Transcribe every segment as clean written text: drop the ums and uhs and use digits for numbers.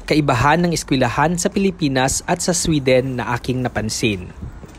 Kaibahan ng eskwelahan sa Pilipinas at sa Sweden na aking napansin.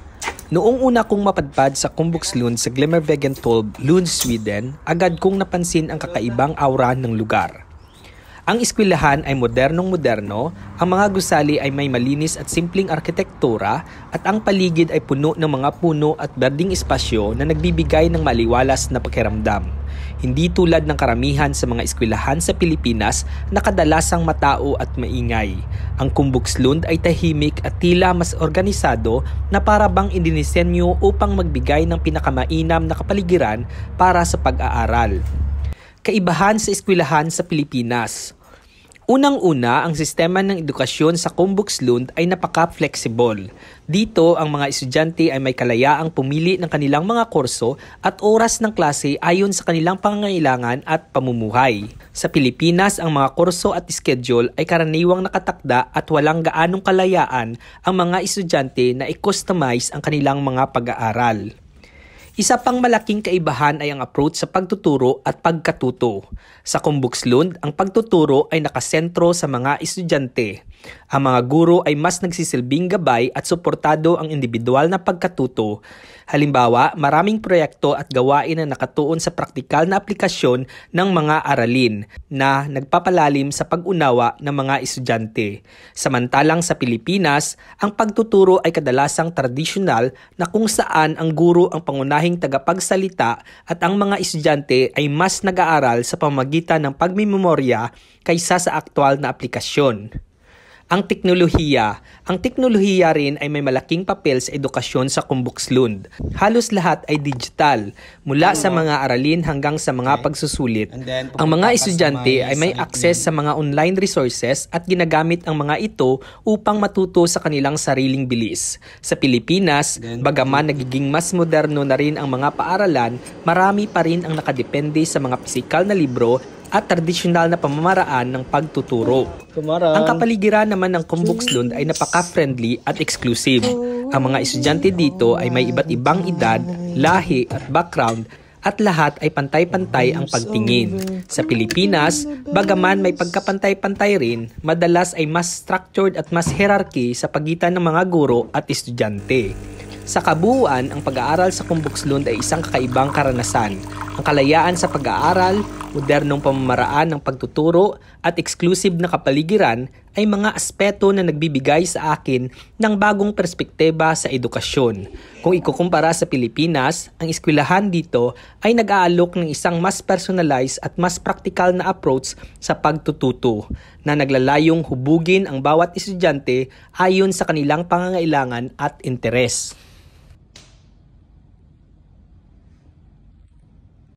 Noong una kong mapadpad sa Kumbukslund sa Glimmervägen 12, Lund, Sweden, agad kong napansin ang kakaibang aura ng lugar. Ang eskwelahan ay modernong-moderno, ang mga gusali ay may malinis at simpleng arkitektura at ang paligid ay puno ng mga puno at berdeng espasyo na nagbibigay ng maliwalas na pakiramdam. Hindi tulad ng karamihan sa mga eskwelahan sa Pilipinas na kadalasang matao at maingay. Ang Kumbukslund ay tahimik at tila mas organisado na para bang idinisenyo upang magbigay ng pinakamainam na kapaligiran para sa pag-aaral. Kaibahan sa eskwelahan sa Pilipinas. Unang-una, ang sistema ng edukasyon sa Kumbukslund ay napaka-flexible. Dito, ang mga estudyante ay may kalayaang pumili ng kanilang mga kurso at oras ng klase ayon sa kanilang pangangailangan at pamumuhay. Sa Pilipinas, ang mga kurso at schedule ay karaniwang nakatakda at walang gaanong kalayaan ang mga estudyante na i-customize ang kanilang mga pag-aaral. Isa pang malaking kaibahan ay ang approach sa pagtuturo at pagkatuto. Sa Kumbukslund, ang pagtuturo ay nakasentro sa mga estudyante. Ang mga guro ay mas nagsisilbing gabay at suportado ang individual na pagkatuto. Halimbawa, maraming proyekto at gawain na nakatuon sa praktikal na aplikasyon ng mga aralin na nagpapalalim sa pag-unawa ng mga estudyante. Samantalang sa Pilipinas, ang pagtuturo ay kadalasang tradisyonal na kung saan ang guro ang pangunahing tagapagsalita at ang mga estudyante ay mas nag-aaral sa pamamagitan ng pagmemorya kaysa sa aktwal na aplikasyon. Ang teknolohiya. Ang teknolohiya rin ay may malaking papel sa edukasyon sa Kumbukslund. Halos lahat ay digital, mula sa mga aralin hanggang sa mga pagsusulit. Ang mga estudyante ay may access sa mga online resources at ginagamit ang mga ito upang matuto sa kanilang sariling bilis. Sa Pilipinas, bagaman nagiging mas moderno na rin ang mga paaralan, marami pa rin ang nakadepende sa mga pisikal na libro at tradisyonal na pamamaraan ng pagtuturo. Ang kapaligiran naman ng Kumbukslund ay napaka-friendly at exclusive. Ang mga estudyante dito ay may iba't ibang edad, lahi at background at lahat ay pantay-pantay ang pagtingin. Sa Pilipinas, bagaman may pagkapantay-pantay rin, madalas ay mas structured at mas hierarchy sa pagitan ng mga guro at estudyante. Sa kabuuan, ang pag-aaral sa Kumbukslund ay isang kakaibang karanasan. Ang kalayaan sa pag-aaral, modernong pamamaraan ng pagtuturo at exclusive na kapaligiran ay mga aspeto na nagbibigay sa akin ng bagong perspektiba sa edukasyon. Kung ikukumpara sa Pilipinas, ang eskwelahan dito ay nag-aalok ng isang mas personalized at mas praktikal na approach sa pagtututo na naglalayong hubugin ang bawat estudyante ayon sa kanilang pangangailangan at interes.